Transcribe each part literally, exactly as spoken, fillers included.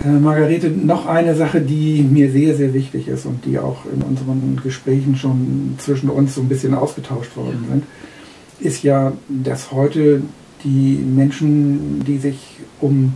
Äh, Margarete, noch eine Sache, die mir sehr, sehr wichtig ist und die auch in unseren Gesprächen schon zwischen uns so ein bisschen ausgetauscht worden sind, ist ja, dass heute die Menschen, die sich um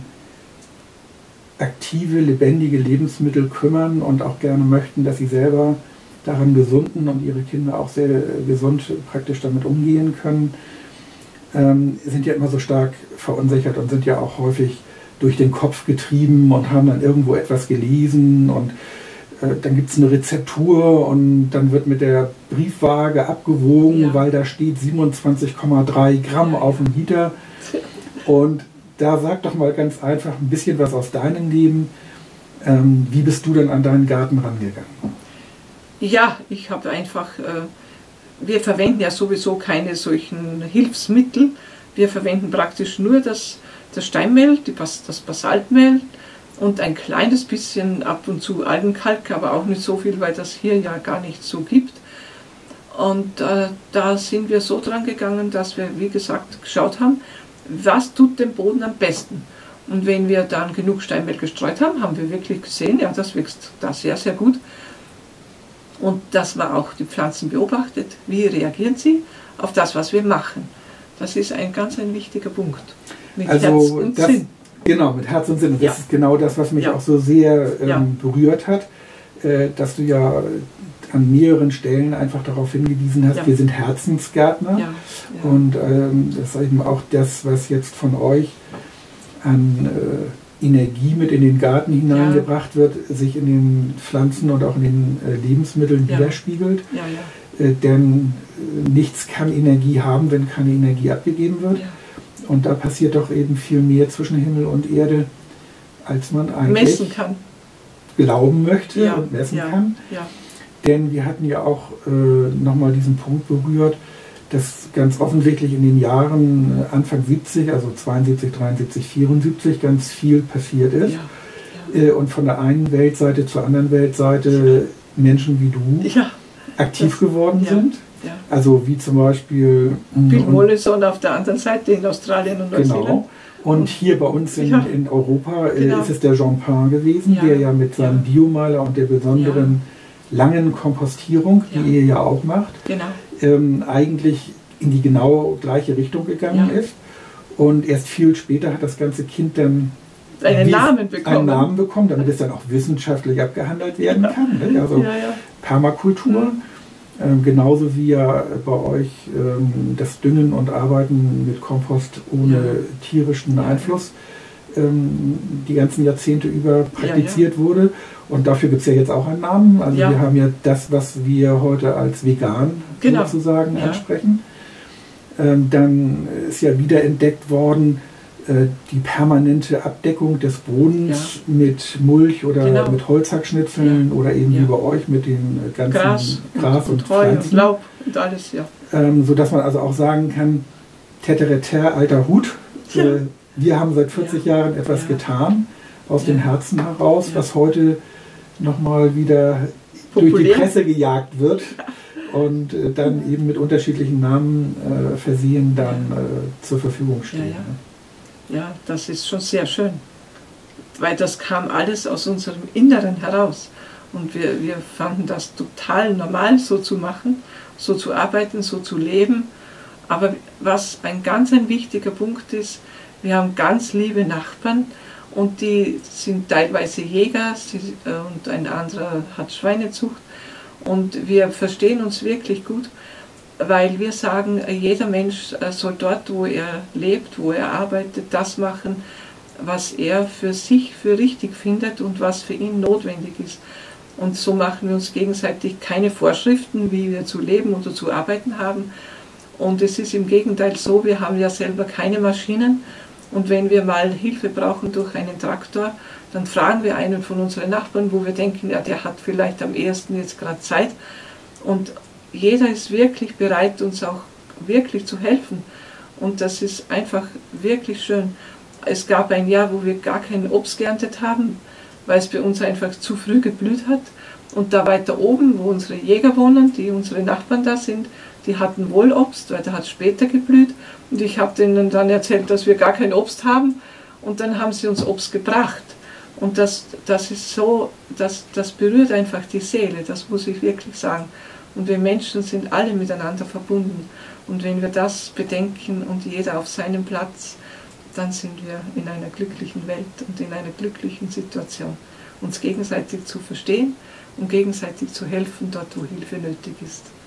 aktive, lebendige Lebensmittel kümmern und auch gerne möchten, dass sie selber daran gesunden und ihre Kinder auch sehr gesund praktisch damit umgehen können, ähm, sind ja immer so stark verunsichert und sind ja auch häufig durch den Kopf getrieben und haben dann irgendwo etwas gelesen und äh, dann gibt es eine Rezeptur und dann wird mit der Briefwaage abgewogen, ja. weil da steht siebenundzwanzig Komma drei Gramm auf dem Liter. Und da sag doch mal ganz einfach ein bisschen was aus deinem Leben. Ähm, wie bist du denn an deinen Garten rangegangen? Ja, ich habe einfach, äh, wir verwenden ja sowieso keine solchen Hilfsmittel. Wir verwenden praktisch nur das das Steinmehl, die Bas das Basaltmehl und ein kleines bisschen ab und zu Algenkalk, aber auch nicht so viel, weil das hier ja gar nicht so gibt. Und äh, da sind wir so dran gegangen, dass wir, wie gesagt, geschaut haben, was tut dem Boden am besten. Und wenn wir dann genug Steinmehl gestreut haben, haben wir wirklich gesehen, ja, das wächst da sehr, sehr gut. Und das war auch die Pflanzen beobachtet, wie reagieren sie auf das, was wir machen. Das ist ein ganz ein wichtiger Punkt. Mit also Herz und das, Sinn. Genau, mit Herz und Sinn. Und das ja. ist genau das, was mich ja. auch so sehr ähm, ja. berührt hat, äh, dass du ja an mehreren Stellen einfach darauf hingewiesen hast, ja. wir sind Herzensgärtner. Ja. Ja. Und ähm, das ist eben auch das, was jetzt von euch an äh, Energie mit in den Garten hineingebracht ja. wird, sich in den Pflanzen und auch in den äh, Lebensmitteln ja. widerspiegelt. Ja, ja. Äh, denn äh, nichts kann Energie haben, wenn keine Energie abgegeben wird. Ja. Und da passiert doch eben viel mehr zwischen Himmel und Erde, als man eigentlich messen kann. glauben möchte ja, und messen ja, kann. Ja. Denn wir hatten ja auch äh, nochmal diesen Punkt berührt, dass ganz offensichtlich in den Jahren äh, Anfang siebzig, also zweiundsiebzig, dreiundsiebzig, vierundsiebzig, ganz viel passiert ist. Ja, ja. Äh, und von der einen Weltseite zur anderen Weltseite ja. Menschen wie du ja, aktiv das, geworden ja. sind. Ja. Also wie zum Beispiel Bill Mollison auf der anderen Seite in Australien und Neuseeland. Genau. Und hier bei uns in, ja. in Europa äh, genau. ist es der Jean Pain gewesen, ja. der ja mit seinem ja. Biomaler und der besonderen ja. langen Kompostierung, die ja. ihr ja auch macht, genau. ähm, eigentlich in die genau gleiche Richtung gegangen ja. ist. Und erst viel später hat das ganze Kind dann einen Namen bekommen. einen Namen bekommen, damit es dann auch wissenschaftlich abgehandelt werden ja. kann. Ne? Also ja, ja. Permakultur. Mhm. Ähm, genauso wie ja bei euch ähm, das Düngen und Arbeiten mit Kompost ohne ja. tierischen ja. Einfluss ähm, die ganzen Jahrzehnte über praktiziert ja, ja. wurde. Und dafür gibt es ja jetzt auch einen Namen. Also ja. wir haben ja das, was wir heute als vegan genau. sozusagen ja. ansprechen. Ähm, dann ist ja wiederentdeckt worden, die permanente Abdeckung des Bodens ja. mit Mulch oder genau. mit Holzhackschnitzeln ja. oder eben ja. wie bei euch mit den ganzen Gras, Gras und, und Heu Pflanzen. Und Laub und alles, ja. Ähm, sodass man also auch sagen kann, Tetereter, alter Hut, ja. äh, wir haben seit vierzig ja. Jahren etwas ja. getan, aus ja. dem Herzen heraus, ja. was heute nochmal wieder populär durch die Presse gejagt wird. Ja. Und äh, dann eben mit unterschiedlichen Namen äh, versehen dann äh, zur Verfügung stehen. Ja, ja. Ja, das ist schon sehr schön, weil das kam alles aus unserem Inneren heraus. Und wir, wir fanden das total normal, so zu machen, so zu arbeiten, so zu leben. Aber was ein ganz ein wichtiger Punkt ist, wir haben ganz liebe Nachbarn und die sind teilweise Jäger sie, und ein anderer hat Schweinezucht. Und wir verstehen uns wirklich gut, weil wir sagen, jeder Mensch soll dort, wo er lebt, wo er arbeitet, das machen, was er für sich für richtig findet und was für ihn notwendig ist. Und so machen wir uns gegenseitig keine Vorschriften, wie wir zu leben oder zu arbeiten haben. Und es ist im Gegenteil so, wir haben ja selber keine Maschinen. Und wenn wir mal Hilfe brauchen durch einen Traktor, dann fragen wir einen von unseren Nachbarn, wo wir denken, ja, der hat vielleicht am ehesten jetzt gerade Zeit. Und jeder ist wirklich bereit, uns auch wirklich zu helfen. Und das ist einfach wirklich schön. Es gab ein Jahr, wo wir gar kein Obst geerntet haben, weil es bei uns einfach zu früh geblüht hat. Und da weiter oben, wo unsere Jäger wohnen, die unsere Nachbarn da sind, die hatten wohl Obst, weil der hat später geblüht. Und ich habe denen dann erzählt, dass wir gar kein Obst haben. Und dann haben sie uns Obst gebracht. Und das, das ist so, das, das berührt einfach die Seele, das muss ich wirklich sagen. Und wir Menschen sind alle miteinander verbunden. Und wenn wir das bedenken und jeder auf seinem Platz, dann sind wir in einer glücklichen Welt und in einer glücklichen Situation. Uns gegenseitig zu verstehen und gegenseitig zu helfen, dort wo Hilfe nötig ist.